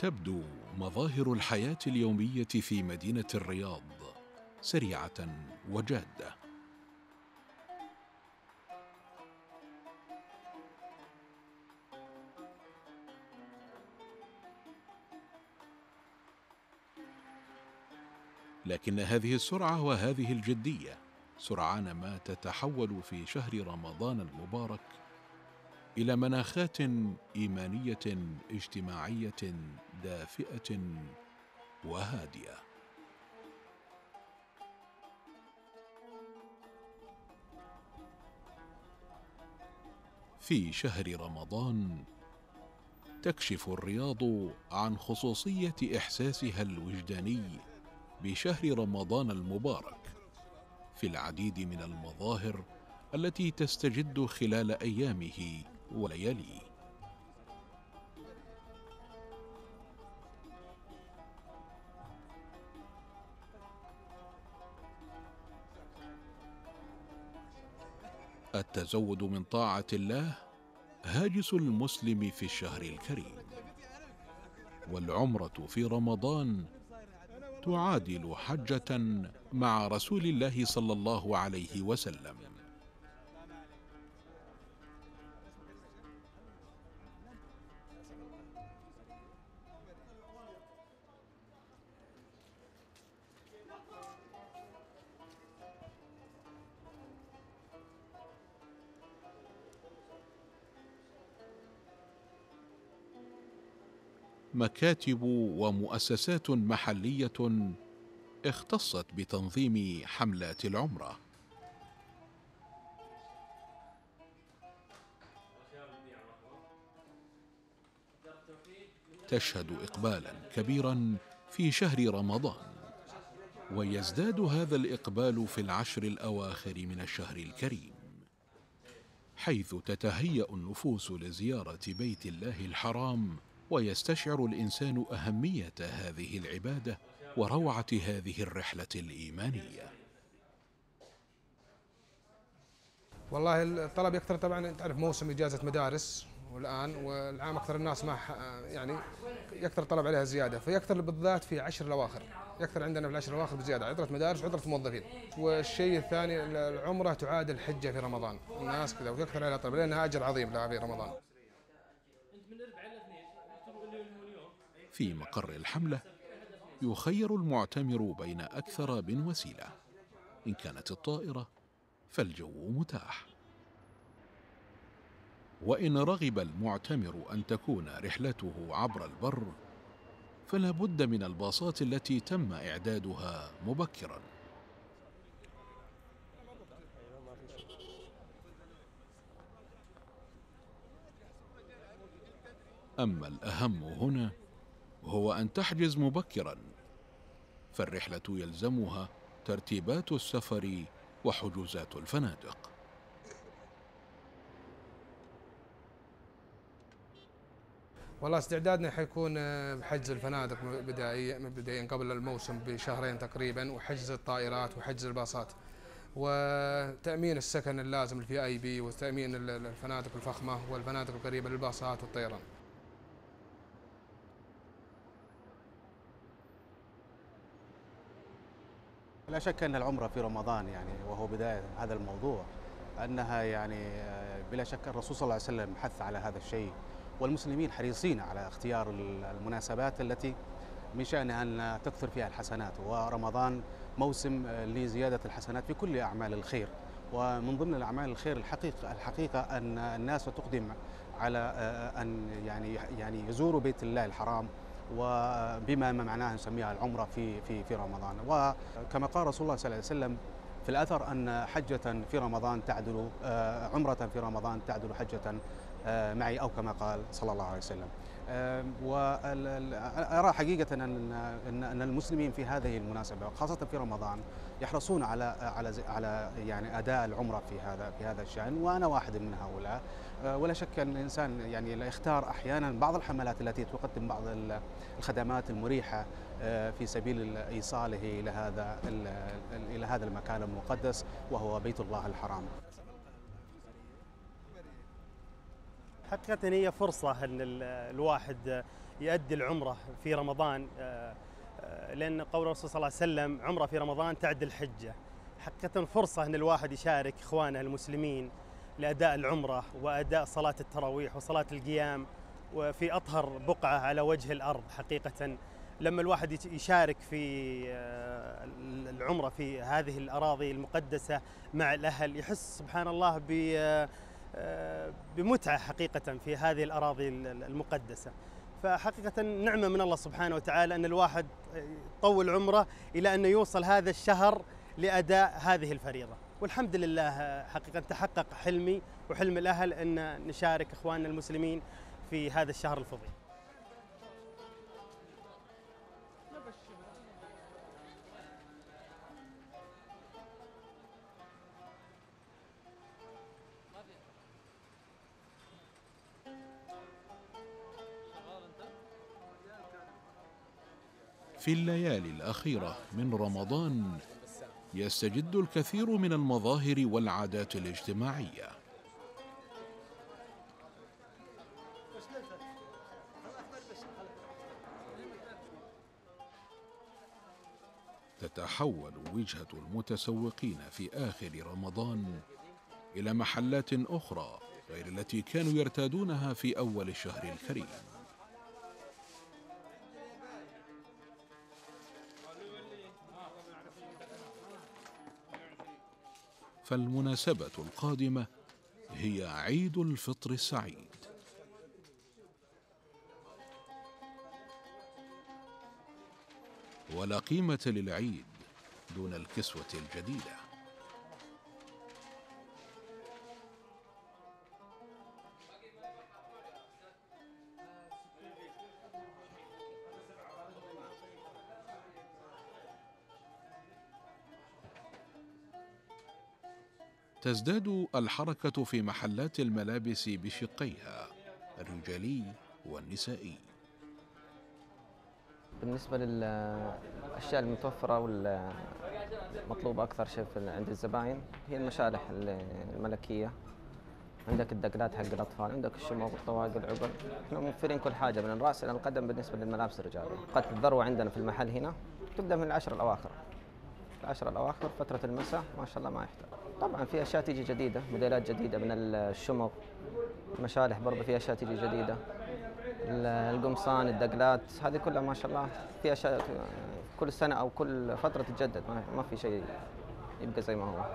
تبدو مظاهر الحياة اليومية في مدينة الرياض سريعة وجادة، لكن هذه السرعة وهذه الجدية سرعان ما تتحول في شهر رمضان المبارك إلى مناخات إيمانية اجتماعية دافئة وهادئة. في شهر رمضان تكشف الرياض عن خصوصية إحساسها الوجداني بشهر رمضان المبارك في العديد من المظاهر التي تستجد خلال أيامه ولياليه. التزود من طاعة الله هاجس المسلم في الشهر الكريم، والعمرة في رمضان تعادل حجة مع رسول الله صلى الله عليه وسلم. مكاتب ومؤسسات محلية اختصت بتنظيم حملات العمرة، تشهد إقبالا كبيرا في شهر رمضان، ويزداد هذا الإقبال في العشر الأواخر من الشهر الكريم، حيث تتهيأ النفوس لزيارة بيت الله الحرام، ويستشعر الإنسان أهمية هذه العبادة وروعة هذه الرحلة الإيمانية. والله الطلب يكثر طبعا، تعرف موسم إجازة مدارس والآن والعام أكثر الناس ما يعني يكثر الطلب عليها زيادة، فيكثر بالذات في عشر الأواخر، يكثر عندنا في العشر الأواخر بزيادة، عطلة مدارس وعطلة موظفين. والشيء الثاني العمرة تعادل حجة في رمضان، الناس كذا ويكثر عليها طلب لأنها أجر عظيم لها في رمضان. في مقر الحملة يخير المعتمر بين أكثر من وسيلة، إن كانت الطائرة فالجو متاح، وإن رغب المعتمر أن تكون رحلته عبر البر فلا بد من الباصات التي تم إعدادها مبكرا. أما الأهم هنا هو أن تحجز مبكرا، فالرحلة يلزمها ترتيبات السفر وحجوزات الفنادق. والله استعدادنا حيكون بحجز الفنادق مبدئيا قبل الموسم بشهرين تقريبا، وحجز الطائرات وحجز الباصات، وتأمين السكن اللازم الفي اي بي، وتأمين الفنادق الفخمة والفنادق القريبة للباصات والطيران. لا شك أن العمرة في رمضان يعني وهو بداية هذا الموضوع أنها يعني بلا شك الرسول صلى الله عليه وسلم حث على هذا الشيء، والمسلمين حريصين على اختيار المناسبات التي من شأنها أن تكثر فيها الحسنات، ورمضان موسم لزيادة الحسنات في كل أعمال الخير. ومن ضمن الأعمال الخير الحقيقة أن الناس تقدم على أن يعني يزوروا بيت الله الحرام، وبما معناه نسميها العمرة في رمضان. وكما قال رسول الله صلى الله عليه وسلم في الأثر أن حجة في رمضان تعدل عمرة في رمضان تعدل حجة معي، أو كما قال صلى الله عليه وسلم. وأرى حقيقة أن المسلمين في هذه المناسبة خاصة في رمضان يحرصون على يعني أداء العمرة في هذا الشأن، وأنا واحد من هؤلاء. ولا شك أن الإنسان يعني لا يختار أحيانا بعض الحملات التي تقدم بعض الخدمات المريحة في سبيل إيصاله إلى هذا المكان المقدس وهو بيت الله الحرام. حقيقة هي فرصة أن الواحد يؤدي العمرة في رمضان، لأن قول الرسول صلى الله عليه وسلم عمرة في رمضان تعدل حجة. حقيقة فرصة أن الواحد يشارك إخوانه المسلمين لأداء العمرة وأداء صلاة التراويح وصلاة القيام وفي أطهر بقعة على وجه الأرض. حقيقة لما الواحد يشارك في العمرة في هذه الأراضي المقدسة مع الأهل يحس سبحان الله بمتعة حقيقة في هذه الأراضي المقدسة. فحقيقة نعمة من الله سبحانه وتعالى أن الواحد طول عمره إلى أن يوصل هذا الشهر لأداء هذه الفريضة، والحمد لله حقيقة تحقق حلمي وحلم الأهل أن نشارك إخواننا المسلمين في هذا الشهر الفضيل. في الليالي الأخيرة من رمضان يستجد الكثير من المظاهر والعادات الاجتماعية. تتحول وجهة المتسوقين في آخر رمضان إلى محلات أخرى غير التي كانوا يرتادونها في أول الشهر الكريم. فالمناسبة القادمة هي عيد الفطر السعيد. ولا قيمة للعيد دون الكسوة الجديدة. تزداد الحركة في محلات الملابس بشقيها الرجالي والنسائي. بالنسبة للأشياء المتوفرة والمطلوبة أكثر شيء عند الزباين هي المشالح الملكية. عندك الدقلات حق الأطفال، عندك الشموع والطواقي العقل، احنا موفرين كل حاجة من الرأس إلى القدم بالنسبة للملابس الرجالية. قد الذروة عندنا في المحل هنا تبدأ من العشر الأواخر. العشر الأواخر فترة المساء ما شاء الله ما يحتاج. طبعا في أشياء تيجي جديدة، موديلات جديدة من الشمغ، المشالح برضه في أشياء تيجي جديدة، القمصان، الدقلات، هذه كلها ما شاء الله في أشياء كل سنة أو كل فترة تتجدد، ما في شيء يبقى زي ما هو.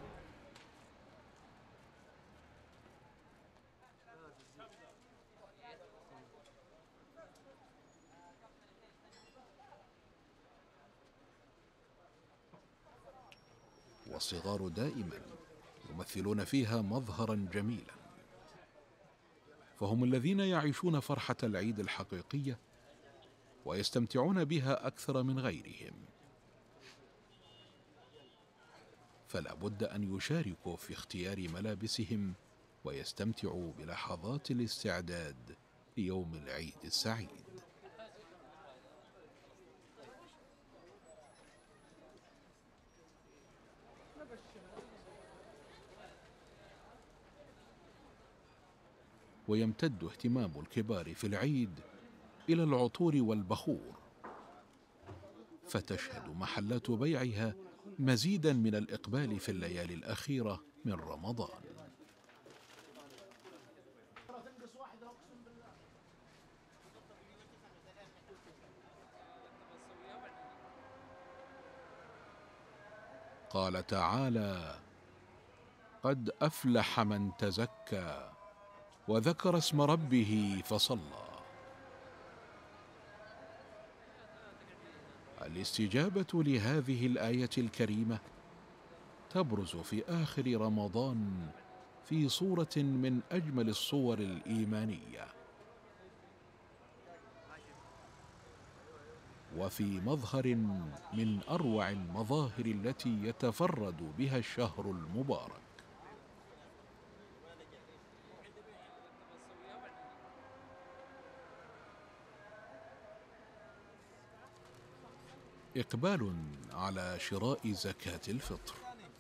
والصغار دائما يمثلون فيها مظهرا جميلا، فهم الذين يعيشون فرحة العيد الحقيقية ويستمتعون بها أكثر من غيرهم. فلا بد أن يشاركوا في اختيار ملابسهم ويستمتعوا بلحظات الاستعداد ليوم العيد السعيد. ويمتد اهتمام الكبار في العيد إلى العطور والبخور، فتشهد محلات بيعها مزيدا من الإقبال في الليالي الأخيرة من رمضان. قال تعالى: قد أفلح من تزكى وذكر اسم ربه فصلى. الاستجابة لهذه الآية الكريمة تبرز في آخر رمضان في صورة من أجمل الصور الإيمانية، وفي مظهر من أروع المظاهر التي يتفرد بها الشهر المبارك. إقبال على شراء زكاة الفطر.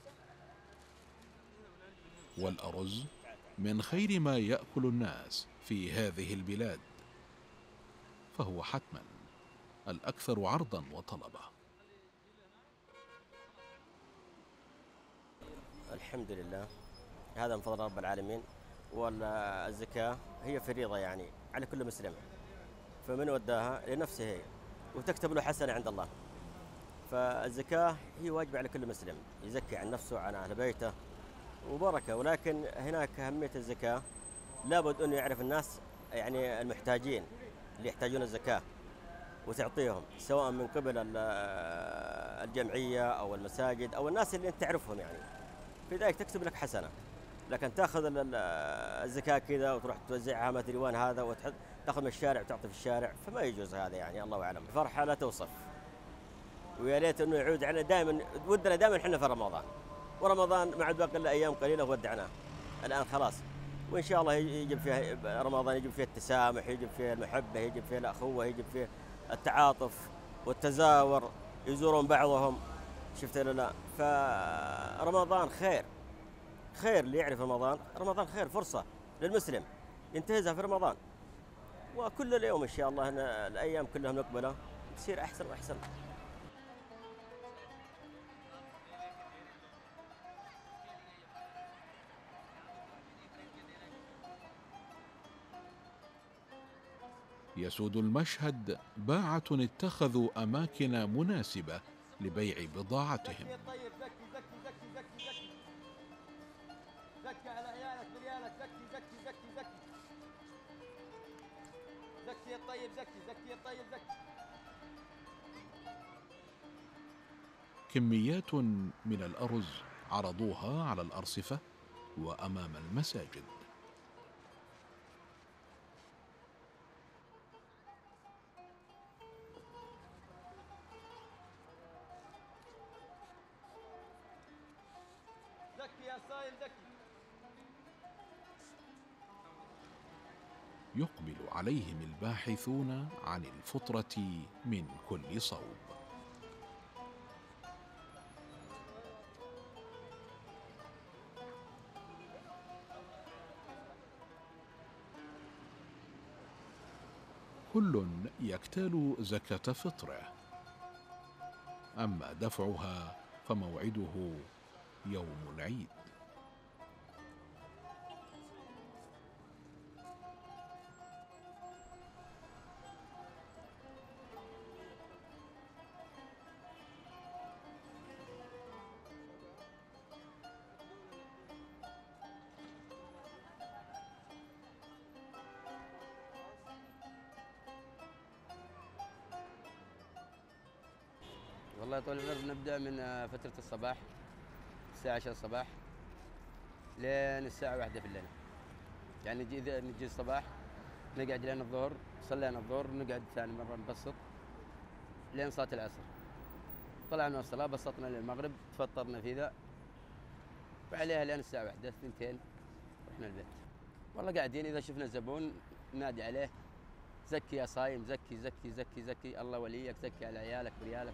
والأرز من خير ما يأكل الناس في هذه البلاد، فهو حتما الأكثر عرضا وطلبا. الحمد لله، هذا من فضل رب العالمين. والزكاة هي فريضة يعني على كل مسلم، فمن وداها لنفسه هي وتكتب له حسنة عند الله. فالزكاة هي واجبة على كل مسلم، يزكي عن نفسه وعن أهل بيته وبركة. ولكن هناك أهمية الزكاة، لابد أنه يعرف الناس يعني المحتاجين اللي يحتاجون الزكاة وتعطيهم، سواء من قبل الجمعية أو المساجد أو الناس اللي أنت تعرفهم يعني، في ذلك تكتب لك حسنة. لكن تاخذ الزكاة كذا وتروح توزعها مثل الديوان هذا وتاخذ من الشارع وتعطي في الشارع، فما يجوز هذا يعني. الله أعلم. الفرحة لا توصف، ويا ريت انه يعود على دائما. ودنا دائما احنا في رمضان، ورمضان ما عاد باقي الا ايام قليله وودعناه الان خلاص. وان شاء الله يجب فيها رمضان، يجب فيه التسامح، يجب فيه المحبه، يجب فيه الاخوه، يجب فيه التعاطف والتزاور، يزورون بعضهم. شفت ولا لا؟ فرمضان خير، خير اللي يعرف رمضان. رمضان خير، فرصه للمسلم ينتهزها في رمضان، وكل اليوم ان شاء الله الايام كلها مقبله تصير احسن واحسن. يسود المشهد باعة اتخذوا أماكن مناسبة لبيع بضاعتهم. طيب زكي زكي زكي زكي زكي زكي على عيالك بريالك، زكي زكي زكي زكي زكي الطيب، زكي زكي الطيب زكي. كميات من الأرز عرضوها على الأرصفة وأمام المساجد. زكي يا صايم زكي. يقبل عليهم الباحثون عن الفطرة من كل صوب. كل يكتال زكاة فطره، أما دفعها فموعده يوم العيد. والله طول العمر نبدأ من فترة الصباح الساعة 10 الصباح لين الساعة 1 في الليل. يعني نجي الصباح نقعد لين الظهر، صلينا الظهر نقعد ثاني مرة نبسط لين صلاة العصر. طلعنا من الصلاة بسطنا للمغرب، تفطرنا في ذا وعليها لين الساعة 1 2 رحنا البيت. والله قاعدين إذا شفنا زبون نادي عليه زكي يا صايم، زكي زكي زكي زكي الله وليك، زكي على عيالك بريالك.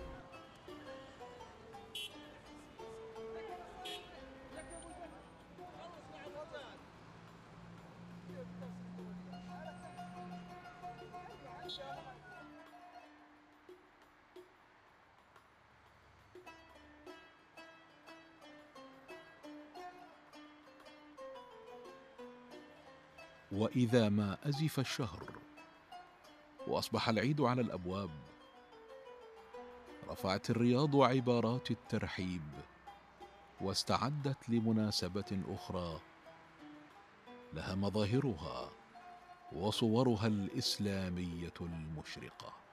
وإذا ما أزف الشهر وأصبح العيد على الأبواب، رفعت الرياض عبارات الترحيب واستعدت لمناسبة أخرى لها مظاهرها وصورها الإسلامية المشرقة.